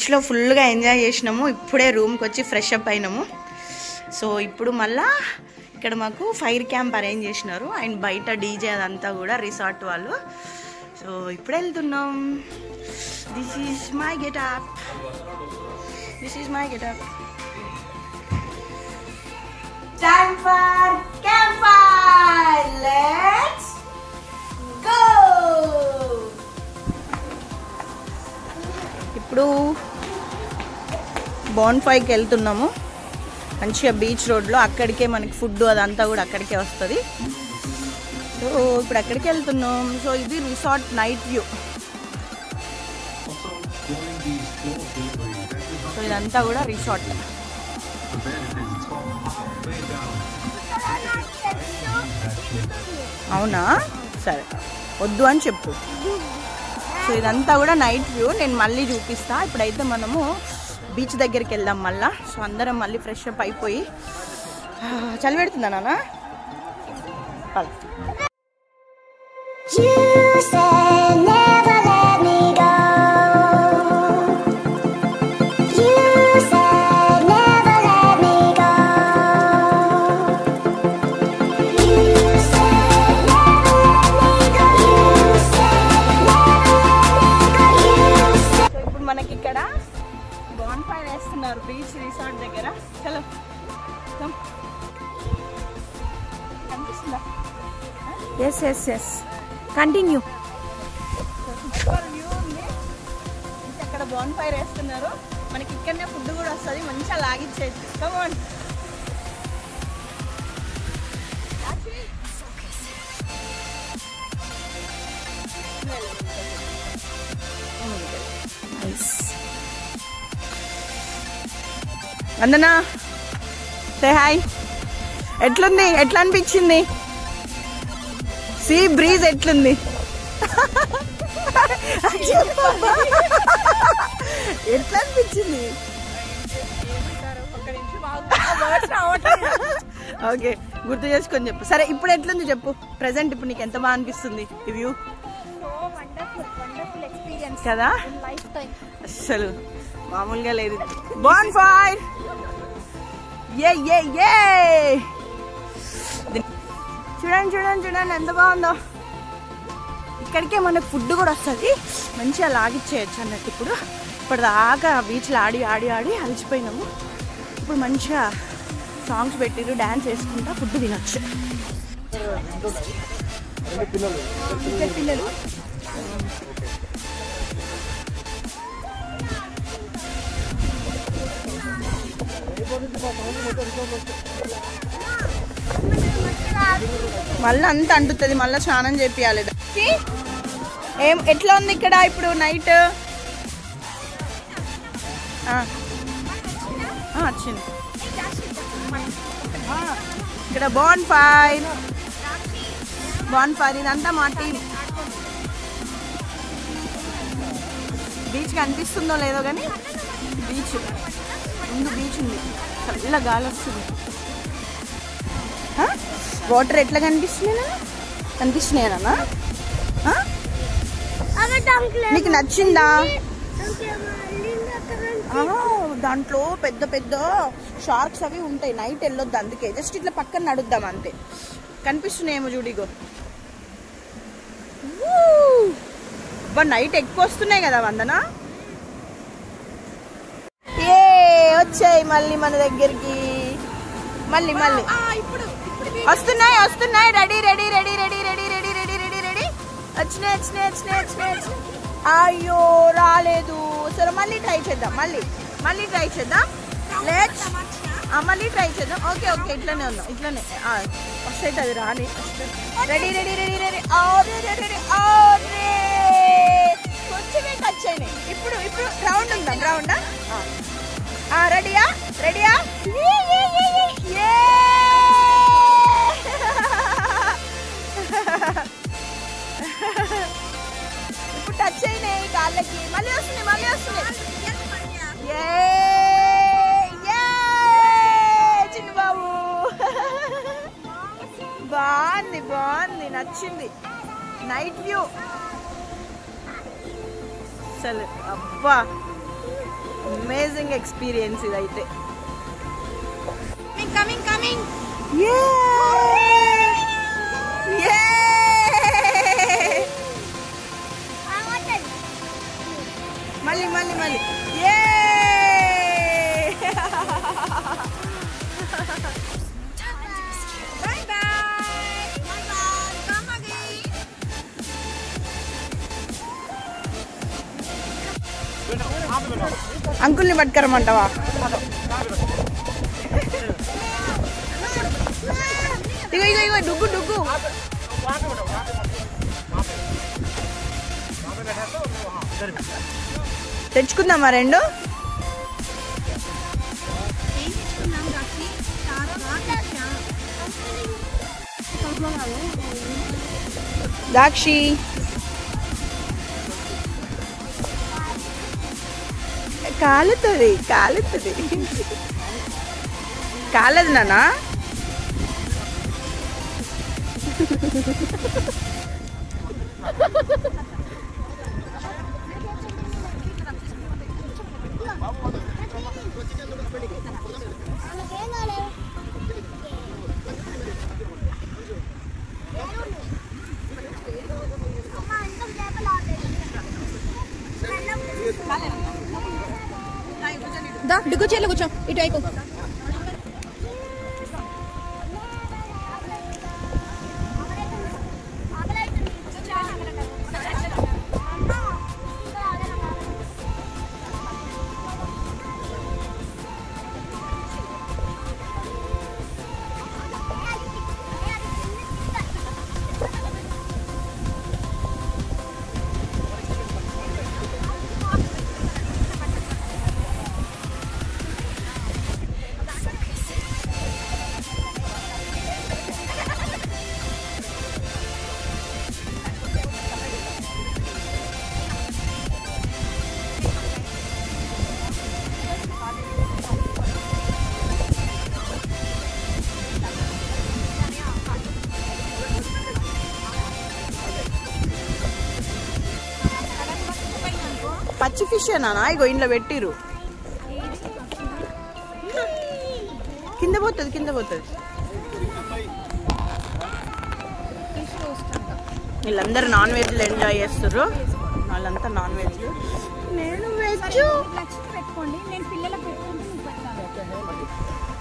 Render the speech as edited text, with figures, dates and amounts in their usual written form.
బీచ్లో ఫుల్గా ఎంజాయ్ చేసినాము. ఇప్పుడే రూమ్కి వచ్చి ఫ్రెష్ అప్ అయినాము. సో ఇప్పుడు మళ్ళా ఇక్కడ మాకు ఫైర్ క్యాంప్ అరేంజ్ చేసినారు అండ్ బయట డీజే అదంతా కూడా రిసార్ట్ వాళ్ళు. సో ఇప్పుడు వెళ్తున్నాం. This is my getup. Time for campfire. Let's go. ఇప్పుడు బాన్ఫైర్కి వెళ్తున్నాము. మంచిగా బీచ్ రోడ్లో అక్కడికే మనకి ఫుడ్ అదంతా కూడా అక్కడికే వస్తుంది. సో ఇప్పుడు అక్కడికి వెళ్తున్నాం. సో ఇది రిసార్ట్ నైట్ వ్యూ. సో ఇదంతా కూడా రిసార్ట్. అవునా, సరే వద్దు అని చెప్పు. సో ఇదంతా కూడా నైట్ వ్యూ. నేను మళ్ళీ చూపిస్తా. ఇప్పుడైతే మనము బీచ్ దగ్గరికి వెళ్దాం మళ్ళా. సో అందరం మళ్ళీ ఫ్రెష్ అప్ అయిపోయి. చలి పెడుతుందా నాన్న? బీచ్ రిసార్ట్ దగ్గర. చలో కనిపిస్తుందా? Yes continue. వ్యూ ఉంది. అక్కడ బాన్ ఫైర్ వేస్తున్నారు. మనకి ఇక్కడనే ఫుడ్ కూడా వస్తుంది. మంచిగా లాగిచ్చేది. కమాన్. వందనా, సే హాయ్. ఎట్లుంది? ఎట్లా అనిపించింది? సీ బ్రీజ్ ఎట్లుంది? ఎట్లా అనిపించింది? ఓకే, గుర్తు చేసుకొని చెప్పు. సరే ఇప్పుడు ఎట్లుంది చెప్పు. ప్రెసెంట్ ఇప్పుడు నీకు ఎంత బాగా అనిపిస్తుంది ఈ వ్యూ? కదా, అసలు మామూలుగా లేదు. Bonfire. చూడండి ఎంత బాగుందో. ఇక్కడికే మనకు ఫుడ్ కూడా వస్తుంది. మంచిగా లాగిచ్చేయచ్చు అన్నట్టు. ఇప్పటిదాకా బీచ్లో ఆడి అలసిపోయినాము. ఇప్పుడు మంచిగా సాంగ్స్ పెట్టిరు, డ్యాన్స్ వేసుకుంటా ఫుడ్ తినొచ్చు. పిల్లలు మళ్ళీ అంత అంటుతుంది. మళ్ళీ స్నానం చేపియాలి. ఎట్లా ఉంది ఇక్కడ ఇప్పుడు నైట్? వచ్చింది. ఇక్కడ బాన్ ఫైర్. ఇదంతా మా టీం. బీచ్ కనిపిస్తుందో లేదో కానీ బీచ్ ముందు బీచ్ ఉంది. చల్ల గాలి వస్తుంది. వాటర్ ఎట్లా కనిపిస్తున్నాయనా? నీకు నచ్చిందా? దాంట్లో పెద్ద పెద్ద షార్క్స్ అవి ఉంటాయి. నైట్ వెళ్ళొద్దు, అందుకే జస్ట్ ఇట్లా పక్కన నడుద్దాం అంతే. కనిపిస్తున్నాయేమో చూడిగో. నైట్ ఎక్కువ వస్తున్నాయి కదా వందనా. వచ్చాయి మళ్ళీ మన దగ్గరికి. మళ్ళీ వస్తున్నాయి. రెడీ. వచ్చినాయి. అయ్యో రాలేదు. సరే మళ్ళీ ట్రై చేద్దాం. మళ్ళీ ట్రై చేద్దాం. మళ్ళీ ట్రై చేద్దాం. ఓకే ఇట్లానే ఉన్నాం. ఇట్లానే వస్తాయి. అది రాని. రెడీ. కొంచెమే టచ్ అయినాయి. ఇప్పుడు రౌండ్ ఉందాం. రౌండా? రెడీయా? ఇప్పుడు టచ్ అయినాయి కాళ్ళకి. మళ్ళీ వస్తున్నాయి. చిన్న బాబు బాగుంది. నచ్చింది. నైట్ వ్యూ అసలు. అబ్బా అమేజింగ్ ఎక్స్పీరియన్స్ ఇదైతే. కమింగ్ కమింగ్ మళ్ళీ మళ్ళీ మళ్ళీ అంకుల్ని పట్టుకరమంటావా? ఇగో ఇగో ఇగో డుగ్గు డుగ్గు. తెచ్చుకుందామా రెండు? దాక్షి కాలుతుంది కాలుతుంది. కాలదు నానా. డిగ్గు చైర్లో కూర్చో ఇటువైపు. పచ్చి ఫిష్ ఏనా? ఇగో ఇంట్లో పెట్టిరు. కింద పోతుంది కింద పోతుంది. వీళ్ళందరూ నాన్ వెజ్లు ఎంజాయ్ చేస్తారు. వాళ్ళంతా నాన్ వెజ్, నేను వెజ్. పెట్టుకోండి, నేను పిల్లలకు పెట్టుకుంటే